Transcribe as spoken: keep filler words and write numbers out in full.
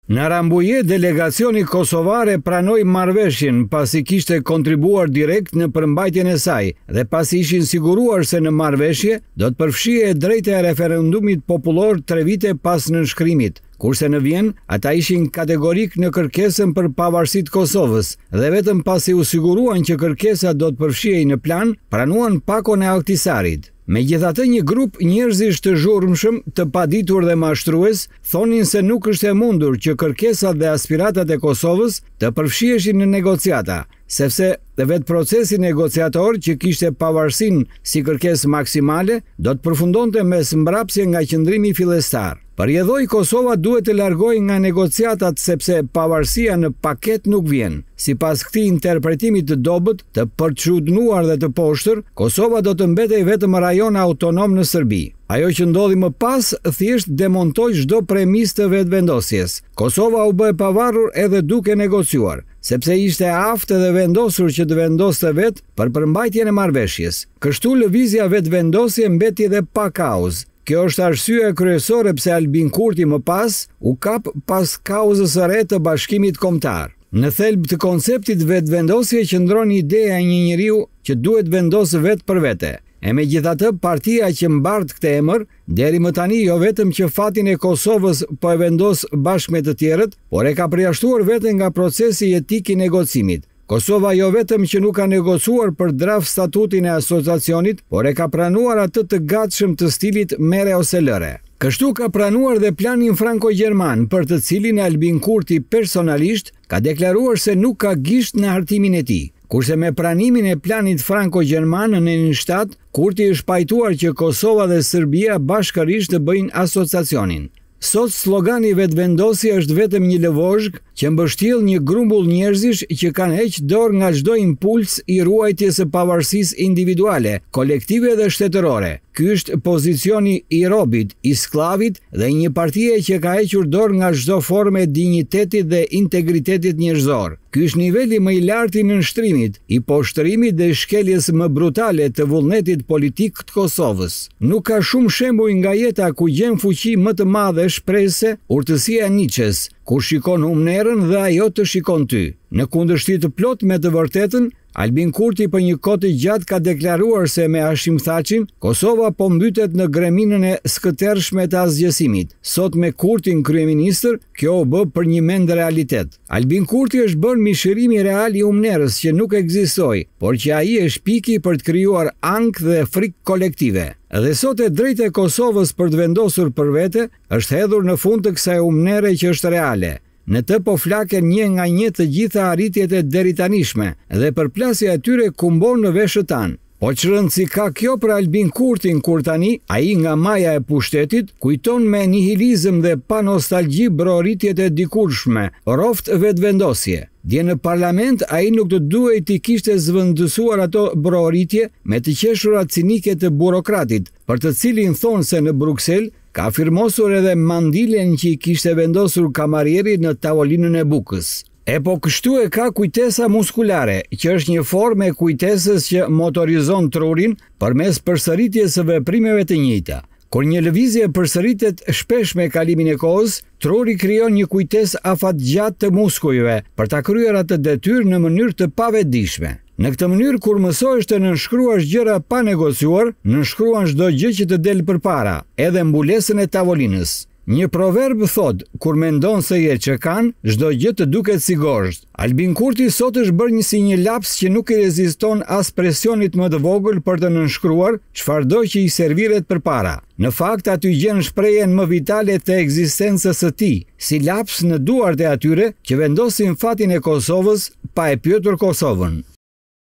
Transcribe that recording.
Në rambuje delegacioni kosovare pranoi marrëveshjen pasi kishte kontribuar direkt në përmbajtjen e saj dhe pasi ishin siguruar se në marrëveshje do të përfshihej e drejta e referendumit popullor tre vite pas nënshkrimit, kurse në Vjen ata ishin kategorik në kërkesën për pavarësitë të Kosovës dhe vetëm pasi u siguruan që kërkesa do të përfshihej në plan, pranuan pakon e Ahtisarit. Megjithatë, një grup njerëzish të zhurmshëm, të paditur dhe mashtrues, thonin se nuk është e mundur që kërkesat dhe aspiratat e Kosovës të përfshiheshin në negociata, sepse vetë procesi negociator që kishte pavarësinë si kërkesë maksimale do të përfundonte me mbrapsje nga qëndrimi fillestar. Përjedhoi Kosova duhet të largohej nga negociatat sepse pavarësia në paket nuk vjen. Sipas këtij interpretimi të dobët, të përçudnuar dhe të poshtër, Kosova do të mbetej vetëm rajon autonom në Serbi. Ajo që ndodhi më pas thjesht demontoi çdo premisë të vetëvendosjes. Kosova u bë e pavarur edhe duke negociuar, sepse ishte aftë dhe vendosur që të vendoste vetë për përmbajtjen e marrëveshjes. Kështu lëvizja vetëvendosje mbeti dhe pa kauzë. Kjo është arsyeja kryesore pse Albin Kurti më pas u kap pas kauzës së re të Bashkimit Kombëtar. Në thelb të konceptit vetëvendosje qëndron ideja e një njeriu që duhet vendosë vetë për vete. E megjithatë, partia që mbart këtë emër, deri më tani jo vetëm që fatin e Kosovës po e vendos bashkë me të tjerët, por e ka përjashtuar veten nga procesi etik i negocimit. Kosova jo vetëm që nuk ka negociuar për draft statutin e asociacionit, por e ka pranuar atë të gatshëm të stilit mere ose lëre. Kështu ka pranuar dhe planin franko-gjerman, për të cilin Albin Kurti personalisht ka deklaruar se nuk ka gisht në hartimin e tij. Kurse me pranimin e planit franko-gjerman në nineteen ninety, Kurti është pajtuar që Kosova dhe Serbia bashkërisht të bëjnë asociacionin. Sot slogani vetëvendosje është vetëm një lëvozhg që mbështjell një grumbull njerëzish që kanë heq dorë nga çdo impuls i ruajtjes së pavarësisë individuale, kolektive dhe shtetërore. Ky është pozicioni i robit, i sklavit dhe një partie që ka hequr dorë nga çdo formë dinjitetit dhe integritetit njerëzor. Ky është niveli më i lartë i nënshtrimit, i poshtërimit dhe shkeljes më brutale të vullnetit politik të Kosovës. Nuk ka shumë shembuj nga jeta ku gjen fuqi më të madhe shpresë, urtësia e Nietzsches, kur shikon humnerën dhe ajo të shikon ty. Në kundërshtim të plot me të vërtetën, Albin Kurti për një kohë të gjatë ka deklaruar se me Hashim Thacin, Kosova po mbytet në greminën e skëtershme të asgjësimit. Sot me Kurtin kryeministër, kjo u bë për një mend realitet. Albin Kurti është bërë mishërimi real i humnerës që nuk ekzistoi, por që ai është piki për të krijuar ankth dhe frikë kolektive. Dhe sot e drejta e Kosovës për të vendosur për vete është hedhur në fund të kësaj humnere që është reale. Në të po flaken një nga një të gjitha arritjet e deritanishme dhe përplasja e tyre kumbon në veshët tanë. Po që rëndësi ka kjo për Albin Kurtin kur tani, ai nga maja e pushtetit, kujton me nihilizëm dhe pa nostalgji broritjet e dikurshme, roft vetëvendosje. Dje në parlament, ai nuk të duhej t'i kishte zvendësuar ato broritje me të qeshurat cinike të burokratit, për të cilin thonë se në Bruksel ka firmosur edhe mandilen që i kishte vendosur kamarieri në tavolinën e bukës. E po kështu e ka kujtesa muskulare, që është një formë e kujtesës që motorizon trurin përmes përsëritjes së veprimeve të njëjta. Kur një lëvizje përsëritet shpesh me kalimin e kohës, truri krijon një kujtesë afatgjatë të muskujve për ta kryer atë detyrë në mënyrë të pavetdijshme. Në këtë mënyrë, kur mësohesh të nënshkruash gjëra pa negociuar, nënshkruan çdo gjë që të del përpara, edhe mbulesën e tavolinës. Një proverb thot, kur mendon se je çekan, çdo gjë të duket si gozhd. Albin Kurti sot është bërë një si një laps që nuk i reziston as presionit më të vogël për të nënshkruar çfarëdo që i serviret përpara. Në fakt, aty gjen shprehjen më vitale të ekzistencës së tij, si laps në duart e atyre që vendosin fatin e Kosovës pa e pyetur Kosovën.